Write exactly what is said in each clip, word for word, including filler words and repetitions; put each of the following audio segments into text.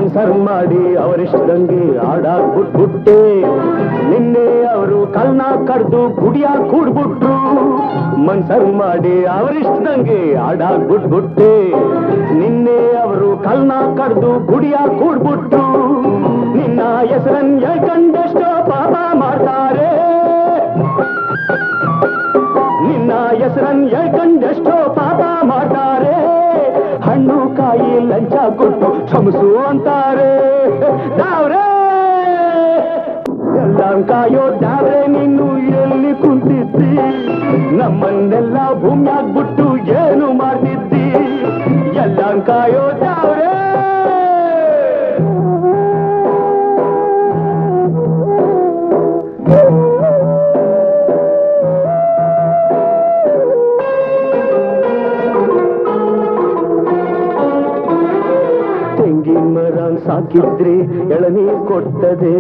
ಮನ್ಸರ್ ಮಾಡಿ ಅವರಿಷ್ಟಂಗೆ ಆಡಾಕ್ಬಿಟ್ಬಿಟ್ಟೆ ನಿನ್ನೆ ಅವರು ಕಲ್ನ ಕಡ್ದು ಗುಡಿಯ ಕೂಡ್ಬಿಟ್ರು ಮನ್ಸರ್ ಮಾಡಿ ಅವರಿಷ್ಟಂಗೆ ಆಡಾಕ್ಬಿಟ್ಬಿಟ್ಟೆ ನಿನ್ನೆ ಅವರು ಕಲ್ನ ಕಡ್ದು ಗುಡಿಯ ಕೂಡ್ಬಿಟ್ರು ನಿನ್ನ ಹೆಸರನ್ ಹೇಳ್ಕೊಂಡೆಷ್ಟೋ ಪಾಪ ಮಾಡ್ತಾರೆ ನಿನ್ನ ಹೆಸರನ್ ಹೇಳ್ಕೊಂಡೆಷ್ಟೋ ಪಾಪ ಮಾಡ್ತಾರೆ ಹಣ್ಣು ಕಾಯಿ ಲಂಚ ಕೊಟ್ಟು ಕ್ಷಮಿಸು ಅಂತಾರೆ ದಾವ್ರೆ ಎಲ್ಲ ಕಾಯೋ ದಾವ್ರೆ ನೀನು ಎಲ್ಲಿ ಕುಂತಿದ್ದಿ ನಮ್ಮನ್ನೆಲ್ಲ ಭೂಮಿಯಾಗ್ಬಿಟ್ಟು ಏನು ಮಾಡ್ತಿದ್ದಿ ಎಲ್ಲ ಕಾಯೋ ದಾವ್ರೆ ತೆಂಗಿನ ಮರ ಸಾಕಿದ್ರೆ ಎಳನೀರು ಕೊಡ್ತದೆ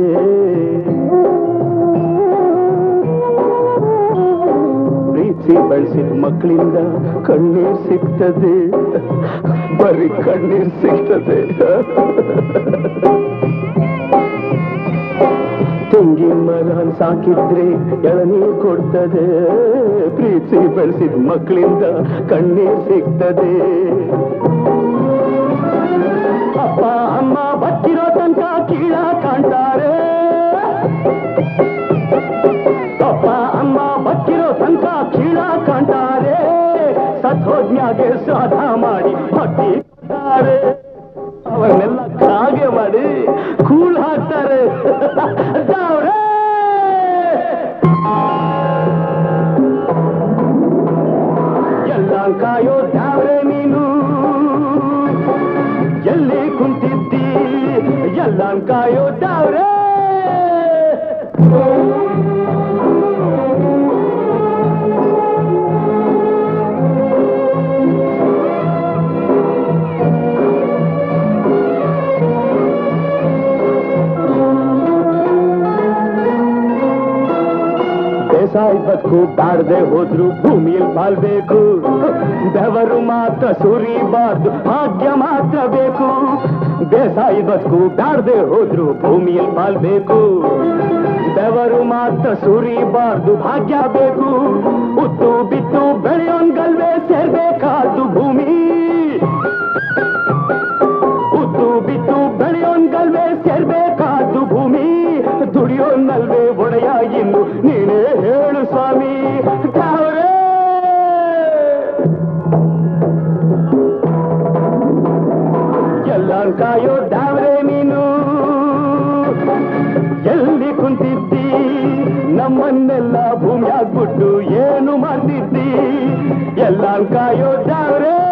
ಪ್ರೀತಿ ಬೆಳೆಸಿದ ಮಕ್ಕಳಿಂದ ಕಣ್ಣೀರ್ ಸಿಗ್ತದೆ ಬರೀ ಕಣ್ಣೀರ್ ಸಿಗ್ತದೆ ತೆಂಗಿನ ಮರ ಸಾಕಿದ್ರೆ ಎಳನೀರು ಕೊಡ್ತದೆ ಪ್ರೀತಿ ಬೆಳೆಸಿದ ಮಕ್ಕಳಿಂದ ಕಣ್ಣೀರ್ ಸಿಗ್ತದೆ ಅಪ್ಪ ಅಮ್ಮ ಬಚ್ಚಿರೋ ತನಕ ಕೀಳ ಕಾಣ್ತಾರೆ ಅಪ್ಪ ಅಮ್ಮ ಬಚ್ಚಿರೋ ತನಕ ಕೀಳ ಕಾಣ್ತಾರೆ ಸತ್ಯೋಜ್ಞಾಗೆ ಶ್ರಾದ್ದ ಮಾಡಿ ಭಕ್ತಿ ಮಾಡ್ತಾರೆ ಅವನ್ನೆಲ್ಲ ಕಾಗೆ ಮಾಡಿ ಕೂಳ್ ಹಾಕ್ತಾರೆ ಎಲ್ಲ ಕಾಯೋ ದಾವ್ರೆ ನೀನು ಎಲ್ಲಿ ಕುಂತಿದ್ದಿ ಎಲ್ಲ ಕಾಯೋ ದಾವ್ರೆ ಬೇಸಾಯ ಬದುಕು ಬಾಡದೆ ಹೋದ್ರು ಭೂಮಿಯಲ್ಲಿ ಬಾಳ್ಬೇಕು ಬೆವರು ಮಾತ್ರ ಸುರಿಬಾರ್ದು ಭಾಗ್ಯ ಮಾತ್ರ ಬೇಕು ಬೇಸಾಯ ಬದುಕು ಬಾಡದೆ ಹೋದ್ರು ಭೂಮಿಯಲ್ಲಿ ಬಾಳ್ಬೇಕು ಬೆವರು ಮಾತ್ರ ಸುರಿಬಾರ್ದು ಭಾಗ್ಯ ಬೇಕು ಉತ್ತು ಬಿತ್ತು ಬೆಳೆಯೋನ್ಗಲ್ವೇ ಸೇರ್ಬೇಕಾದ್ದು ಭೂಮಿ ಉತ್ತು ಬಿತ್ತು ಬೆಳೆಯೋನ್ಗಲ್ವೇ ಸೇರ್ಬೇಕಾದ್ದು ಭೂಮಿ ದುಡಿಯೋನಲ್ವೇ ಒಡೆಯ ಎಂದು ನೀನೇ ಹೇಳು ಸ್ವಾಮಿ ದಾವ್ರೆ ಎಲ್ಲ ಕಾಯೋ ದಾವ್ರೆ ನೀನು ಎಲ್ಲಿ ಕುಂತಿದ್ದಿ ನಮ್ಮನ್ನೆಲ್ಲ ಭೂಮಿಯಾಗ್ಬಿಟ್ಟು ಏನು ಮಾಡ್ತಿದ್ದಿ ಎಲ್ಲ ಕಾಯೋ ದಾವ್ರೆ